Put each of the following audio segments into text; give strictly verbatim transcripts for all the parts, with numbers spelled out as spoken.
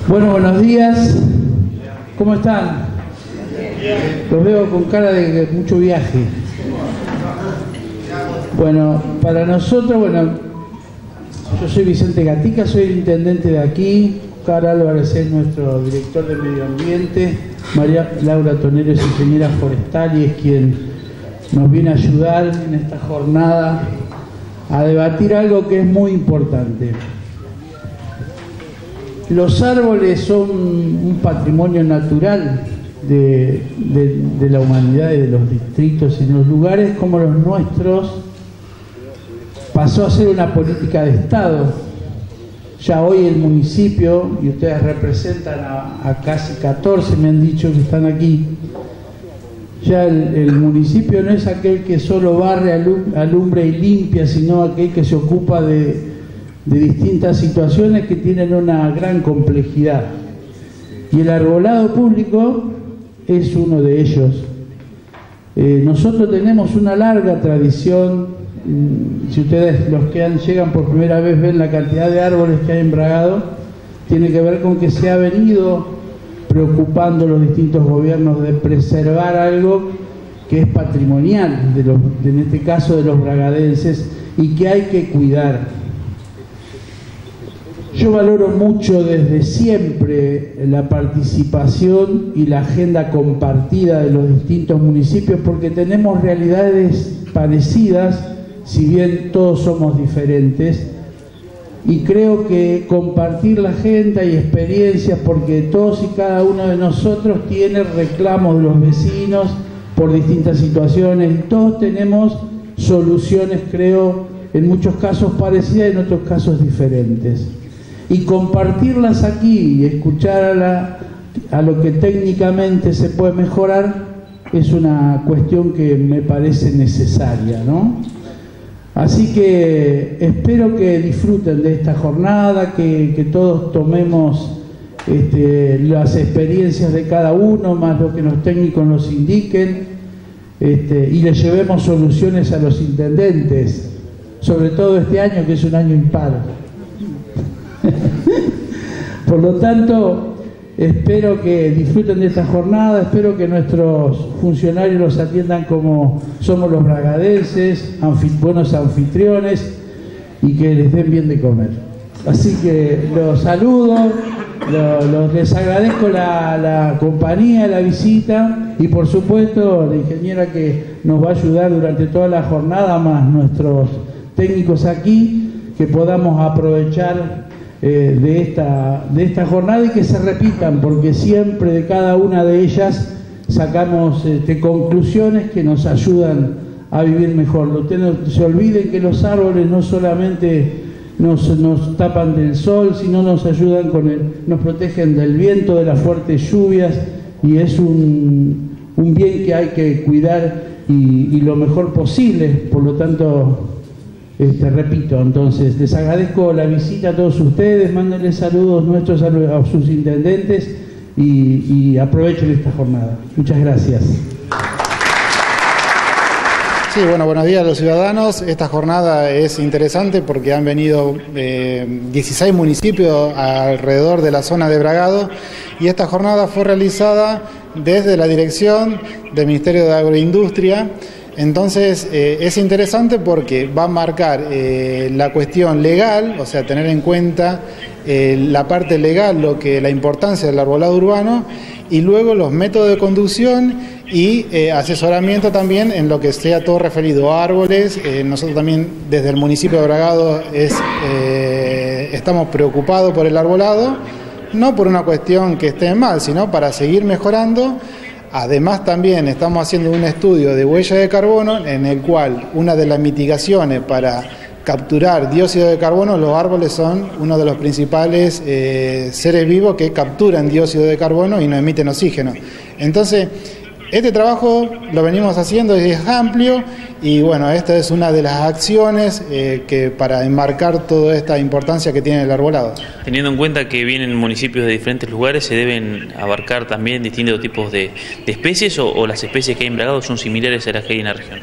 Bueno, buenos días. ¿Cómo están? Los veo con cara de mucho viaje. Bueno, para nosotros, bueno, yo soy Vicente Gatica, soy el intendente de aquí. Oscar Álvarez es nuestro director de medio ambiente. María Laura Tonero es ingeniera forestal y es quien nos viene a ayudar en esta jornada a debatir algo que es muy importante. Los árboles son un patrimonio natural de, de, de la humanidad y de los distritos, y en los lugares como los nuestros pasó a ser una política de Estado. Ya hoy el municipio, y ustedes representan a, a casi catorce, me han dicho que están aquí, ya el, el municipio no es aquel que solo barre, alum, alumbra y limpia, sino aquel que se ocupa de de distintas situaciones que tienen una gran complejidad. Y el arbolado público es uno de ellos. Eh, nosotros tenemos una larga tradición. Si ustedes, los que han, llegan por primera vez, ven la cantidad de árboles que hay en Bragado, tiene que ver con que se ha venido preocupando los distintos gobiernos de preservar algo que es patrimonial, de los, en este caso de los bragadenses, y que hay que cuidar. Yo valoro mucho desde siempre la participación y la agenda compartida de los distintos municipios, porque tenemos realidades parecidas, si bien todos somos diferentes, y creo que compartir la agenda y experiencias, porque todos y cada uno de nosotros tiene reclamos de los vecinos por distintas situaciones, y todos tenemos soluciones, creo, en muchos casos parecidas y en otros casos diferentes. Y compartirlas aquí y escuchar a, la, a lo que técnicamente se puede mejorar es una cuestión que me parece necesaria, ¿no? Así que espero que disfruten de esta jornada, que, que todos tomemos este, las experiencias de cada uno, más lo que los técnicos nos indiquen, este, y le llevemos soluciones a los intendentes, sobre todo este año, que es un año impar. Por lo tanto, espero que disfruten de esta jornada, espero que nuestros funcionarios los atiendan como somos los bragadenses, anfit buenos anfitriones, y que les den bien de comer. Así que los saludo, lo, lo, les agradezco la, la compañía, la visita, y por supuesto la ingeniera que nos va a ayudar durante toda la jornada, más nuestros técnicos aquí, que podamos aprovechar Eh, de, esta, de esta jornada y que se repitan, porque siempre de cada una de ellas sacamos este, conclusiones que nos ayudan a vivir mejor. No se olviden que los árboles no solamente nos, nos tapan del sol, sino nos ayudan con el, nos protegen del viento, de las fuertes lluvias, y es un, un bien que hay que cuidar y, y lo mejor posible. Por lo tanto, Este, repito, entonces, les agradezco la visita a todos ustedes, mándenles saludos nuestros a, a sus intendentes y, y aprovechen esta jornada. Muchas gracias. Sí, bueno, buenos días a los ciudadanos. Esta jornada es interesante porque han venido eh, dieciséis municipios alrededor de la zona de Bragado, y esta jornada fue realizada desde la dirección del Ministerio de Agroindustria. Entonces eh, es interesante porque va a marcar eh, la cuestión legal, o sea, tener en cuenta eh, la parte legal, lo que la importancia del arbolado urbano, y luego los métodos de conducción y eh, asesoramiento también en lo que sea todo referido a árboles. Eh, nosotros también desde el municipio de Bragado es, eh, estamos preocupados por el arbolado, no por una cuestión que esté mal, sino para seguir mejorando. Además, también estamos haciendo un estudio de huella de carbono, en el cual una de las mitigaciones para capturar dióxido de carbono, los árboles son uno de los principales eh, seres vivos que capturan dióxido de carbono y no emiten oxígeno. Entonces, este trabajo lo venimos haciendo, es amplio, y bueno, esta es una de las acciones eh, que para enmarcar toda esta importancia que tiene el arbolado. Teniendo en cuenta que vienen municipios de diferentes lugares, ¿se deben abarcar también distintos tipos de, de especies, o, o las especies que hay en Bragado son similares a las que hay en la región?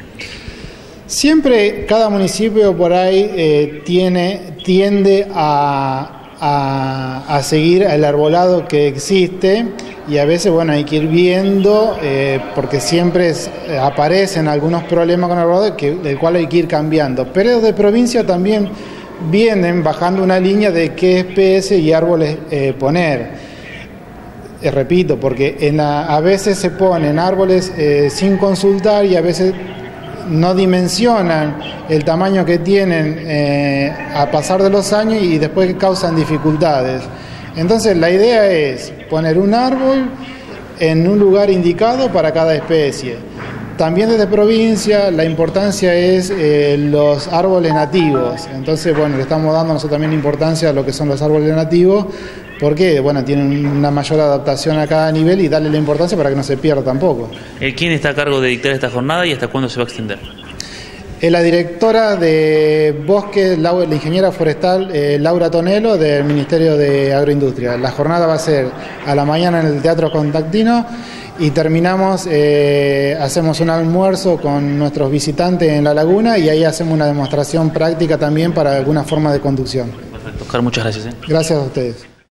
Siempre cada municipio por ahí eh, tiene, tiende a a, a seguir el arbolado que existe, y a veces, bueno, hay que ir viendo, eh, porque siempre es, eh, aparecen algunos problemas con el arbolado, que, del cual hay que ir cambiando. Pero de provincia también vienen bajando una línea de qué especies y árboles eh, poner. Eh, repito, porque en la, a veces se ponen árboles eh, sin consultar, y a veces no dimensionan el tamaño que tienen eh, a pasar de los años, y después causan dificultades. Entonces la idea es poner un árbol en un lugar indicado para cada especie. También desde provincia la importancia es eh, los árboles nativos. Entonces, bueno, le estamos dando nosotros también importancia a lo que son los árboles nativos, porque, bueno, tienen una mayor adaptación a cada nivel, y darle la importancia para que no se pierda tampoco. ¿Quién está a cargo de dictar esta jornada y hasta cuándo se va a extender? Es la directora de Bosque, la ingeniera forestal eh, Laura Tonelo, del Ministerio de Agroindustria. La jornada va a ser a la mañana en el Teatro Contactino, y terminamos, eh, hacemos un almuerzo con nuestros visitantes en la laguna, y ahí hacemos una demostración práctica también para alguna forma de conducción. Perfecto, Oscar, muchas gracias. ¿eh? Gracias a ustedes.